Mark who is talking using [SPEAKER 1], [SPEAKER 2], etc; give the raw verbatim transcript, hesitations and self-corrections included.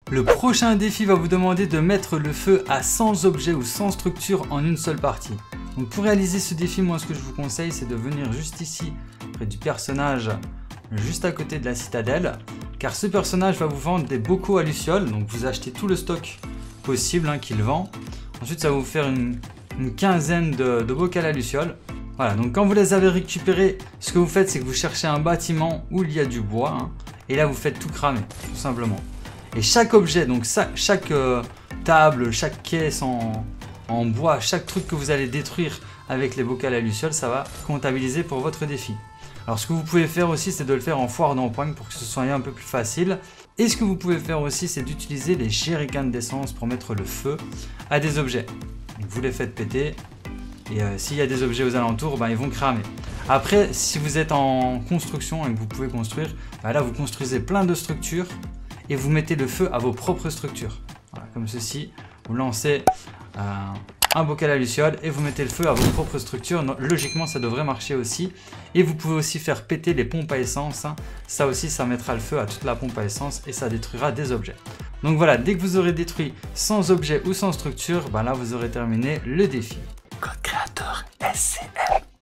[SPEAKER 1] Le prochain défi va vous demander de mettre le feu à cent objets ou cent structures en une seule partie. Donc pour réaliser ce défi, moi ce que je vous conseille, c'est de venir juste ici, près du personnage, juste à côté de la citadelle, car ce personnage va vous vendre des bocaux à lucioles, donc vous achetez tout le stock possible hein, qu'il vend. Ensuite ça va vous faire une, une quinzaine de, de bocaux à lucioles. Voilà, donc quand vous les avez récupérés, ce que vous faites, c'est que vous cherchez un bâtiment où il y a du bois, hein, et là vous faites tout cramer, tout simplement. Et chaque objet, donc ça, chaque euh, table, chaque caisse en, en bois, chaque truc que vous allez détruire avec les bocaux à lucioles, ça va comptabiliser pour votre défi. Alors ce que vous pouvez faire aussi, c'est de le faire en foire d'empoigne pour que ce soit un peu plus facile. Et ce que vous pouvez faire aussi, c'est d'utiliser les jerrycans d'essence pour mettre le feu à des objets. Donc, vous les faites péter et euh, s'il y a des objets aux alentours, ben, ils vont cramer. Après, si vous êtes en construction et que vous pouvez construire, ben, là vous construisez plein de structures et vous mettez le feu à vos propres structures. Voilà, comme ceci, vous lancez euh, un bocal à lucioles et vous mettez le feu à vos propres structures. Logiquement, ça devrait marcher aussi. Et vous pouvez aussi faire péter les pompes à essence. Hein. Ça aussi, ça mettra le feu à toute la pompe à essence et ça détruira des objets. Donc voilà, dès que vous aurez détruit cent objets ou cent structures, ben là, vous aurez terminé le défi.
[SPEAKER 2] Code créateur S C M.